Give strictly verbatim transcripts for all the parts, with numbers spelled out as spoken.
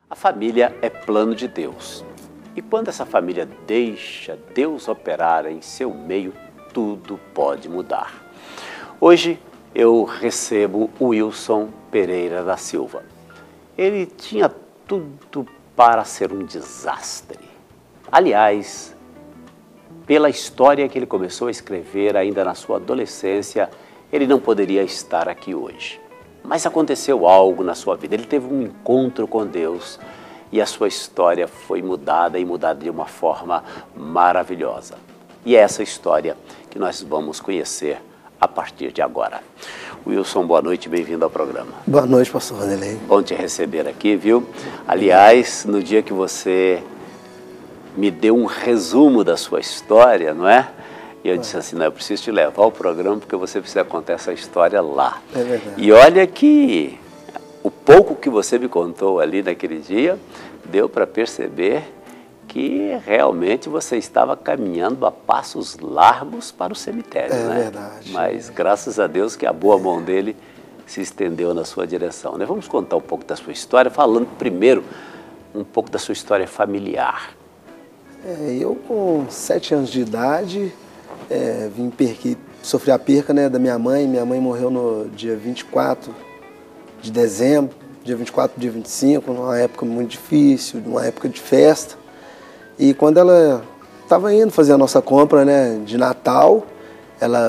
A família é plano de Deus. E quando essa família deixa Deus operar em seu meio, tudo pode mudar. Hoje eu recebo o Wilson Pereira da Silva. Ele tinha tudo para ser um desastre. Aliás, pela história que ele começou a escrever ainda na sua adolescência, ele não poderia estar aqui hoje. Mas aconteceu algo na sua vida, ele teve um encontro com Deus e a sua história foi mudada e mudada de uma forma maravilhosa. E é essa história que nós vamos conhecer a partir de agora. Wilson, boa noite, bem-vindo ao programa. Boa noite, pastor Vanderlei. Bom te receber aqui, viu? Aliás, no dia que você me deu um resumo da sua história, não é? E eu disse assim, não, eu preciso te levar ao programa porque você precisa contar essa história lá. É verdade. E olha que o pouco que você me contou ali naquele dia, deu para perceber que realmente você estava caminhando a passos largos para o cemitério, é né? É verdade. Mas graças a Deus que a boa mão dele se estendeu na sua direção, né? Vamos contar um pouco da sua história, falando primeiro um pouco da sua história familiar. É, eu com sete anos de idade, é, vim perque, sofri a perca, né, da minha mãe. Minha mãe morreu no dia vinte e quatro de dezembro, dia vinte e quatro, dia vinte e cinco, numa época muito difícil, numa época de festa. E quando ela estava indo fazer a nossa compra, né, de Natal, ela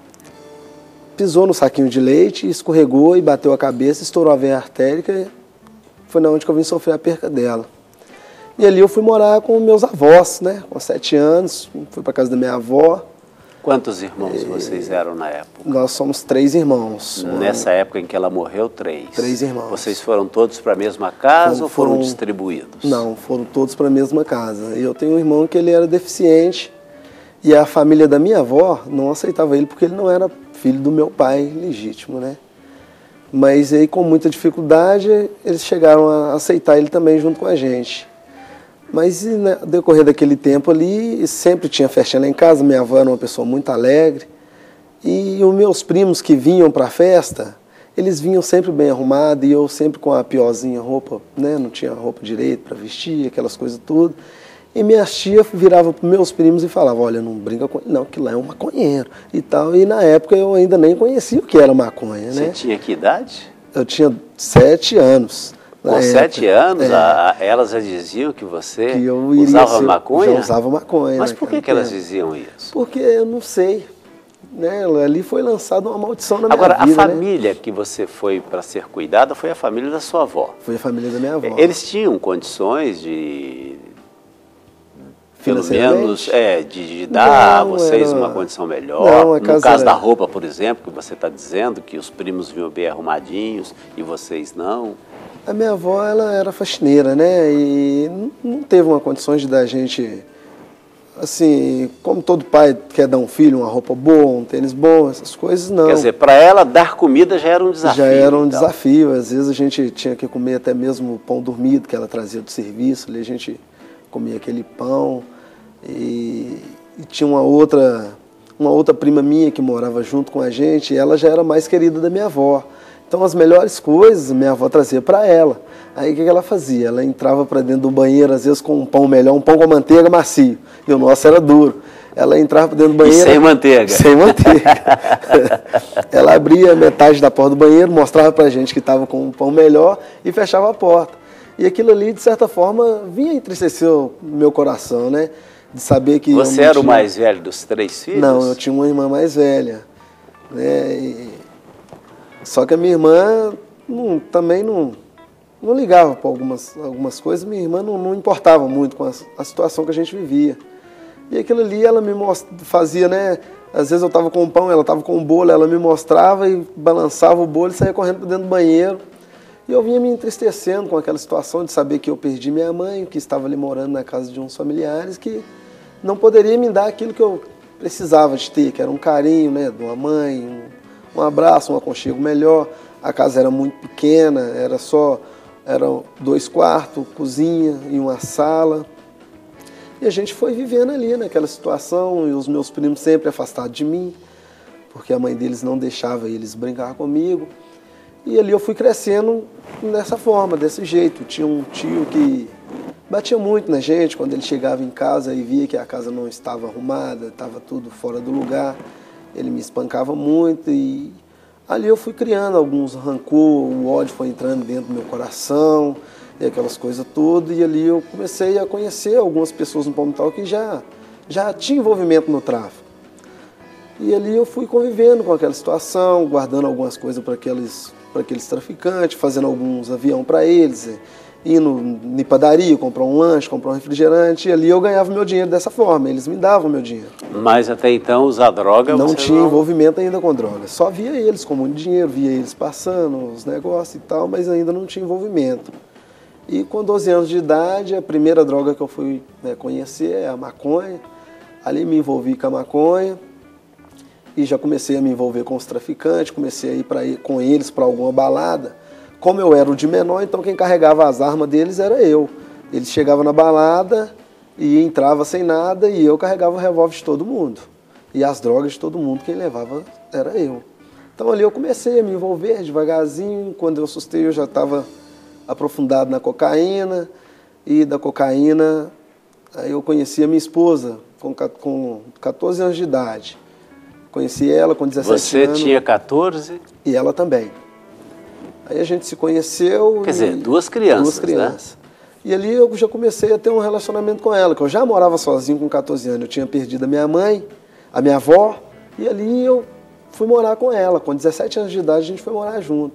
pisou no saquinho de leite, escorregou e bateu a cabeça, estourou a veia artérica. Foi na onde que eu vim sofrer a perca dela. E ali eu fui morar com meus avós, né, com sete anos, fui para casa da minha avó. Quantos irmãos vocês eram na época? Nós somos três irmãos. Nessa época em que ela morreu, três? Três irmãos. Vocês foram todos para a mesma casa foram, ou foram, foram distribuídos? Não, foram todos para a mesma casa. E eu tenho um irmão que ele era deficiente e a família da minha avó não aceitava ele porque ele não era filho do meu pai legítimo, né? Mas aí com muita dificuldade eles chegaram a aceitar ele também junto com a gente. Mas no decorrer daquele tempo ali, sempre tinha festinha lá em casa, minha avó era uma pessoa muito alegre. E os meus primos que vinham para a festa, eles vinham sempre bem arrumados e eu sempre com a piorzinha roupa, né? Não tinha roupa direito para vestir, aquelas coisas tudo. E minha tia virava para meus primos e falava, olha, não brinca com ele não, que lá é um maconheiro e tal. E na época eu ainda nem conhecia o que era maconha, né? Você tinha que idade? Eu tinha sete anos. Com sete anos, é, a, elas já diziam que você que eu usava ser, maconha? Já usava maconha. Mas por que, que elas diziam isso? Porque eu não sei. Né? Ali foi lançada uma maldição na minha Agora, vida. Agora, a família, né, que você foi para ser cuidada foi a família da sua avó. Foi a família da minha avó. Eles tinham condições de, pelo menos, é, de, de dar a vocês era... uma condição melhor? Não, a no casa caso era... da roupa, por exemplo, que você está dizendo, que os primos vinham bem arrumadinhos e vocês não. A minha avó, ela era faxineira, né? E não teve uma condição de dar a gente, assim, como todo pai quer dar um filho uma roupa boa, um tênis bom, essas coisas, não. Quer dizer, para ela dar comida já era um desafio. Já era um então. desafio. Às vezes a gente tinha que comer até mesmo o pão dormido que ela trazia do serviço. Ali a gente comia aquele pão. E, e tinha uma outra, uma outra prima minha que morava junto com a gente, e ela já era mais querida da minha avó. Então as melhores coisas minha avó trazia para ela. Aí o que ela fazia? Ela entrava para dentro do banheiro, às vezes com um pão melhor, um pão com manteiga macio. E o nosso era duro. Ela entrava para dentro do banheiro... E sem manteiga. Sem manteiga. Ela abria metade da porta do banheiro, mostrava para a gente que estava com um pão melhor e fechava a porta. E aquilo ali, de certa forma, vinha entristecer o meu coração, né? De saber que... Você era o mais velho dos três filhos? Não, eu tinha uma irmã mais velha. Né? E... Só que a minha irmã não, também não, não ligava para algumas, algumas coisas, minha irmã não, não importava muito com a, a situação que a gente vivia. E aquilo ali ela me most... fazia, né? Às vezes eu estava com um pão, ela estava com um bolo, ela me mostrava e balançava o bolo e saía correndo para dentro do banheiro. E eu vinha me entristecendo com aquela situação de saber que eu perdi minha mãe, que estava ali morando na casa de uns familiares, que não poderia me dar aquilo que eu precisava de ter, que era um carinho, né? De uma mãe, um... um abraço, um aconchego melhor. A casa era muito pequena, era só eram dois quartos, cozinha e uma sala. E a gente foi vivendo ali naquela situação, e os meus primos sempre afastados de mim, porque a mãe deles não deixava eles brincar comigo. E ali eu fui crescendo dessa forma, desse jeito. Tinha um tio que batia muito na gente quando ele chegava em casa e via que a casa não estava arrumada, estava tudo fora do lugar. Ele me espancava muito e ali eu fui criando alguns rancor, o ódio foi entrando dentro do meu coração e aquelas coisas todas. E ali eu comecei a conhecer algumas pessoas no Palmital que já, já tinham envolvimento no tráfico. E ali eu fui convivendo com aquela situação, guardando algumas coisas para aqueles, para aqueles traficantes, fazendo alguns aviões para eles, indo em padaria, comprar um lanche, comprar um refrigerante, e ali eu ganhava meu dinheiro dessa forma, eles me davam meu dinheiro. Mas até então usar droga... Não você tinha não... envolvimento ainda com droga, só via eles com muito dinheiro, via eles passando os negócios e tal, mas ainda não tinha envolvimento. E com doze anos de idade, a primeira droga que eu fui, né, conhecer é a maconha, ali me envolvi com a maconha, e já comecei a me envolver com os traficantes, comecei a ir, pra, ir com eles para alguma balada. Como eu era o de menor, então quem carregava as armas deles era eu. Eles chegavam na balada e entrava sem nada e eu carregava o revólver de todo mundo. E as drogas de todo mundo, quem levava era eu. Então ali eu comecei a me envolver devagarzinho. Quando eu assustei, eu já estava aprofundado na cocaína. E da cocaína, aí eu conheci a minha esposa com, com catorze anos de idade. Conheci ela com dezessete Você anos. Você tinha catorze? E ela também. Aí a gente se conheceu... Quer dizer, duas crianças, Duas crianças. Né? E ali eu já comecei a ter um relacionamento com ela, que eu já morava sozinho com catorze anos. Eu tinha perdido a minha mãe, a minha avó, e ali eu fui morar com ela. Com dezessete anos de idade a gente foi morar junto.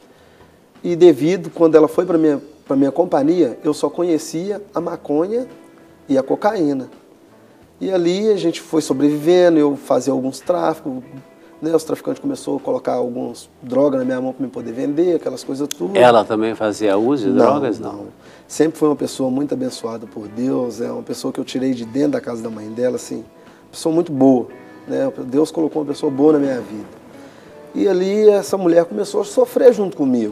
E devido, quando ela foi para minha, para minha companhia, eu só conhecia a maconha e a cocaína. E ali a gente foi sobrevivendo, eu fazia alguns tráficos, né, os traficantes começaram a colocar algumas drogas na minha mão para eu poder vender, aquelas coisas tudo. Ela também fazia uso de não, drogas? Não, não. Sempre foi uma pessoa muito abençoada por Deus, é uma pessoa que eu tirei de dentro da casa da mãe dela, assim, uma pessoa muito boa, né? Deus colocou uma pessoa boa na minha vida. E ali essa mulher começou a sofrer junto comigo.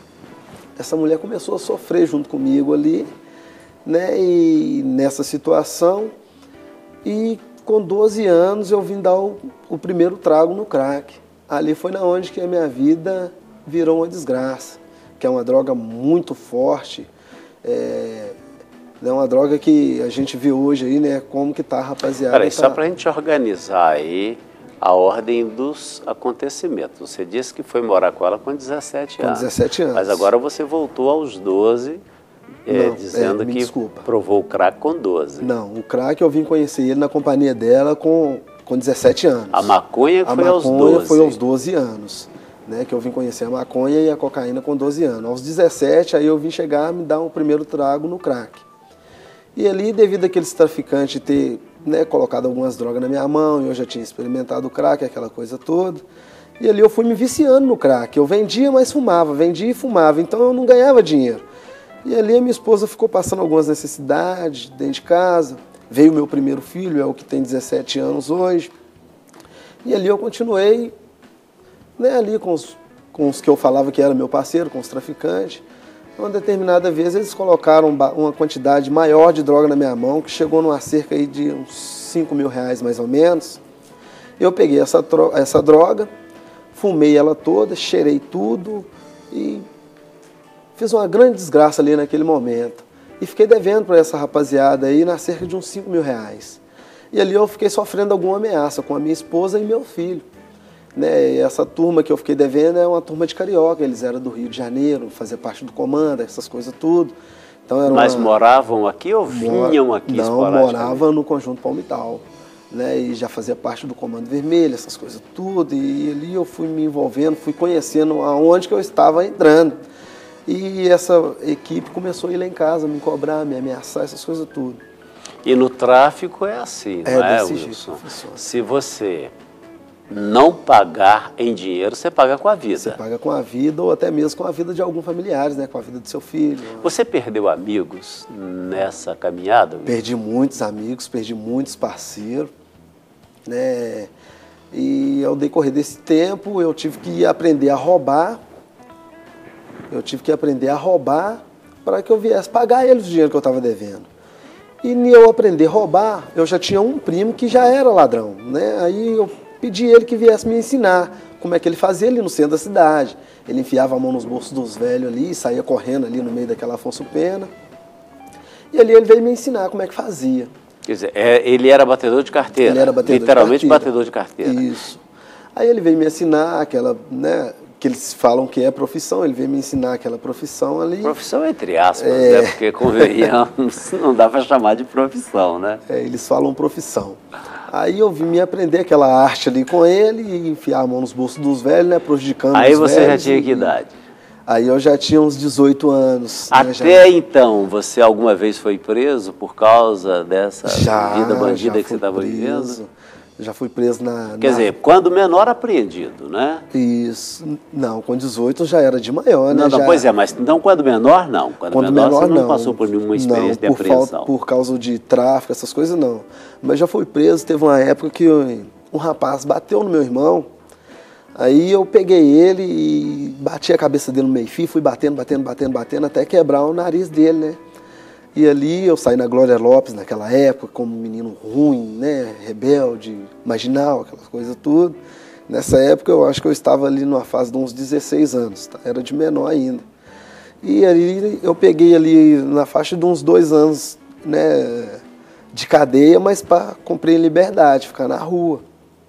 Essa mulher começou a sofrer junto comigo ali, né? E nessa situação, e com doze anos eu vim dar o, o primeiro trago no crack. Ali foi na onde que a minha vida virou uma desgraça, que é uma droga muito forte, é, é uma droga que a gente vê hoje aí, né, como que tá, rapaziada. Peraí, tá... só para a gente organizar aí a ordem dos acontecimentos. Você disse que foi morar com ela com dezessete com anos. dezessete anos. Mas agora você voltou aos doze, é, Não, dizendo é, me que desculpa. provou o crack com doze. Não, o crack eu vim conhecer ele na companhia dela com, com dezessete anos. A maconha a foi maconha aos doze. foi aos doze anos, né, que eu vim conhecer a maconha e a cocaína com doze anos. Aos dezessete, aí eu vim chegar a me dar um primeiro trago no crack. E ali, devido àqueles traficantes ter, né, colocado algumas drogas na minha mão, eu já tinha experimentado o crack, aquela coisa toda, e ali eu fui me viciando no crack. Eu vendia, mas fumava, vendia e fumava, então eu não ganhava dinheiro. E ali a minha esposa ficou passando algumas necessidades dentro de casa, veio o meu primeiro filho, é o que tem dezessete anos hoje, e ali eu continuei, né, ali com os, com os que eu falava que era meu parceiro, com os traficantes. Uma determinada vez eles colocaram uma quantidade maior de droga na minha mão, que chegou numa cerca aí de uns cinco mil reais mais ou menos. Eu peguei essa, essa droga, fumei ela toda, cheirei tudo e fiz uma grande desgraça ali naquele momento. E fiquei devendo para essa rapaziada aí na cerca de uns cinco mil reais. E ali eu fiquei sofrendo alguma ameaça com a minha esposa e meu filho. Né, e essa turma que eu fiquei devendo é uma turma de carioca, eles eram do Rio de Janeiro, faziam parte do comando, essas coisas tudo. Então, era Mas uma... moravam aqui ou vinham aqui? Não, moravam no Conjunto Palmital, né, e já fazia parte do Comando Vermelho, essas coisas tudo. E ali eu fui me envolvendo, fui conhecendo aonde que eu estava entrando. E essa equipe começou a ir lá em casa, me cobrar, me ameaçar, essas coisas tudo. E no tráfico é assim, é, não é, desse Wilson? Jeito, se você não pagar em dinheiro, você paga com a vida. Você paga com a vida ou até mesmo com a vida de alguns familiares, né? Com a vida do seu filho. Você perdeu amigos nessa caminhada? Perdi muitos amigos, perdi muitos parceiros, né? E ao decorrer desse tempo eu tive que aprender a roubar, eu tive que aprender a roubar para que eu viesse pagar eles o dinheiro que eu estava devendo. E eu aprender a roubar, eu já tinha um primo que já era ladrão, né? Aí eu pedi ele que viesse me ensinar como é que ele fazia ali no centro da cidade. Ele enfiava a mão nos bolsos dos velhos ali, saía correndo ali no meio daquela Afonso Pena. E ali ele veio me ensinar como é que fazia. Quer dizer, é, ele era batedor de carteira, Ele era batedor literalmente de carteira. batedor de carteira. Isso. Aí ele veio me ensinar aquela, né, que eles falam que é profissão, ele veio me ensinar aquela profissão ali. Profissão entre aspas, É. né? Porque convenhamos, não dá para chamar de profissão, né? É, eles falam profissão. Aí eu vim me aprender aquela arte ali com ele e enfiar a mão nos bolsos dos velhos, né, prejudicando Aí os você já velhos tinha e- que idade? Aí eu já tinha uns dezoito anos. Até né, já, então, você alguma vez foi preso por causa dessa já, vida bandida já que você fui estava preso. vivendo? Já fui preso na... Quer na- dizer, quando menor apreendido, né? Isso. Não, com dezoito já era de maior, né? Não, não, já... pois é, mas então quando menor, não. Quando, Quando menor, menor, você não, não. passou por nenhuma experiência não, de por apreensão. falta, por causa de tráfico, essas coisas, não. Mas já fui preso, teve uma época que eu- um rapaz bateu no meu irmão, aí eu peguei ele e bati a cabeça dele no meio-fio, fui batendo, batendo, batendo, batendo, até quebrar o nariz dele, né? E ali eu saí na Glória Lopes naquela época, como um menino ruim, né? Rebelde, marginal, aquelas coisas tudo. Nessa época eu acho que eu estava ali numa fase de uns dezesseis anos, tá? Era de menor ainda. E ali eu peguei ali na faixa de uns dois anos, né, de cadeia, mas para cumprir liberdade, ficar na rua.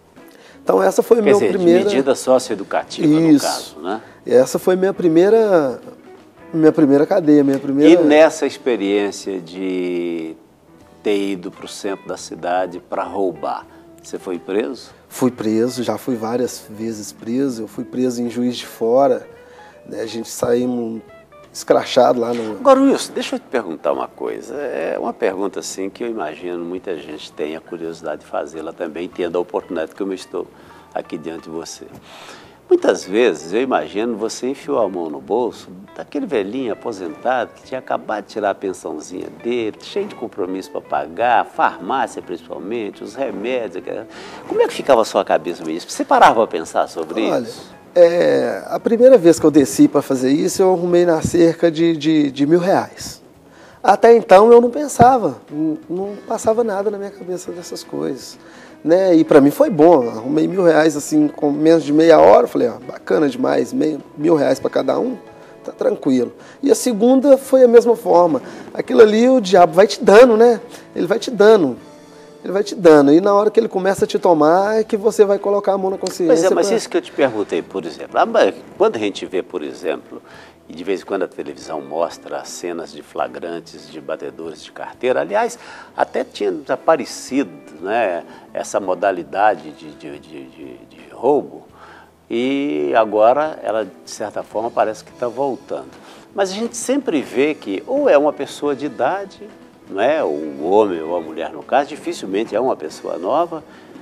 Então essa foi a Quer minha dizer, primeira... de medida socioeducativa, no Isso. caso, né? Essa foi minha primeira, minha primeira cadeia, minha primeira... E nessa experiência de ter ido para o centro da cidade para roubar, você foi preso? Fui preso, já fui várias vezes preso. Eu fui preso em Juiz de Fora, né? A gente saímos escrachado lá no... Agora, Wilson, deixa eu te perguntar uma coisa. É uma pergunta assim que eu imagino muita gente tenha curiosidade de fazê-la também, tendo a oportunidade que eu estou aqui diante de você. Muitas vezes eu imagino você enfiou a mão no bolso daquele velhinho aposentado que tinha acabado de tirar a pensãozinha dele, cheio de compromisso para pagar, farmácia principalmente, os remédios. Como é que ficava a sua cabeça sobre isso? Você parava para pensar sobre Olha, isso? é, a primeira vez que eu desci para fazer isso, eu arrumei na cerca de, de, de mil reais. Até então eu não pensava, não, não passava nada na minha cabeça dessas coisas. Né? E para mim foi bom, arrumei mil reais assim, com menos de meia hora, eu falei, ó, bacana demais, meio, mil reais para cada um, tá tranquilo. E a segunda foi a mesma forma, aquilo ali o diabo vai te dando, né? Ele vai te dando, ele vai te dando, e na hora que ele começa a te tomar é que você vai colocar a mão na consciência. Pois é, mas pra... isso que eu te perguntei, por exemplo, quando a gente vê, por exemplo, e de vez em quando a televisão mostra cenas de flagrantes de batedores de carteira, aliás, até tinha desaparecido, né, essa modalidade de, de, de, de, de roubo, e agora ela, de certa forma, parece que está voltando. Mas a gente sempre vê que ou é uma pessoa de idade, não é? O homem ou a mulher, no caso, dificilmente é uma pessoa nova.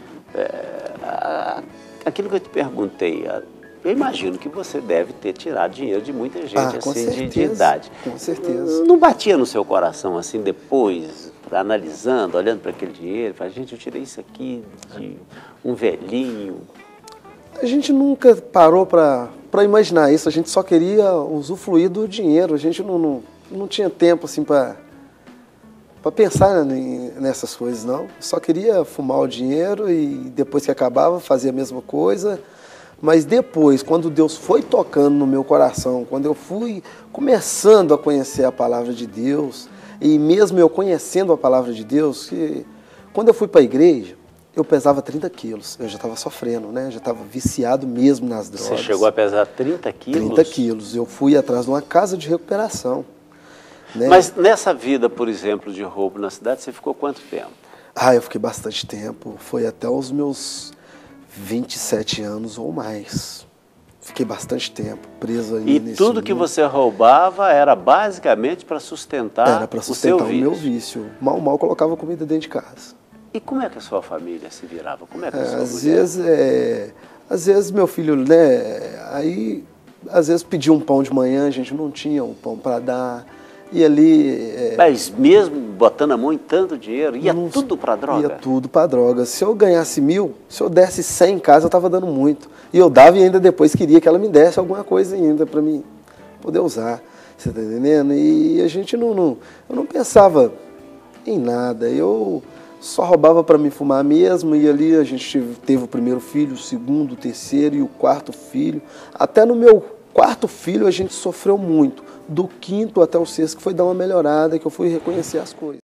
É, aquilo que eu te perguntei, eu imagino que você deve ter tirado dinheiro de muita gente, ah, com assim, certeza, de, de idade. Com certeza. Não batia no seu coração, assim, depois, analisando, olhando para aquele dinheiro, fala, gente, eu tirei isso aqui de um velhinho. A gente nunca parou para imaginar isso, a gente só queria usufruir do dinheiro, a gente não, não, não tinha tempo, assim, para para pensar nessas coisas, não. Só queria fumar o dinheiro e depois que acabava, fazia a mesma coisa. Mas depois, quando Deus foi tocando no meu coração, quando eu fui começando a conhecer a palavra de Deus, e mesmo eu conhecendo a palavra de Deus, que quando eu fui para a igreja, eu pesava trinta quilos, eu já estava sofrendo, né? Já estava viciado mesmo nas drogas. Você chegou a pesar trinta quilos? trinta quilos, eu fui atrás de uma casa de recuperação. Né? Mas nessa vida, por exemplo, de roubo na cidade, você ficou quanto tempo? Ah, eu fiquei bastante tempo, foi até os meus vinte e sete anos ou mais. Fiquei bastante tempo preso ali E nesse tudo que mundo. você roubava era basicamente para sustentar, Era para sustentar o, seu o meu vício. vício. Mal, mal colocava comida dentro de casa. E como é que a sua família se virava? Como é que a É, sua às mulher? vezes, é, às vezes meu filho, né, aí às vezes pedia um pão de manhã, a gente não tinha um pão para dar. E ali... É, Mas mesmo botando a mão em tanto dinheiro, ia não- tudo para droga? Ia tudo para droga. Se eu ganhasse mil, se eu desse cem em casa, eu estava dando muito. E eu dava e ainda depois queria que ela me desse alguma coisa ainda para mim poder usar. Você está entendendo? E a gente não, não... Eu não pensava em nada. Eu só roubava para me fumar mesmo, e ali a gente teve o primeiro filho, o segundo, o terceiro e o quarto filho. Até no meu quarto filho a gente sofreu muito, do quinto até o sexto, que foi dar uma melhorada, que eu fui reconhecer as coisas.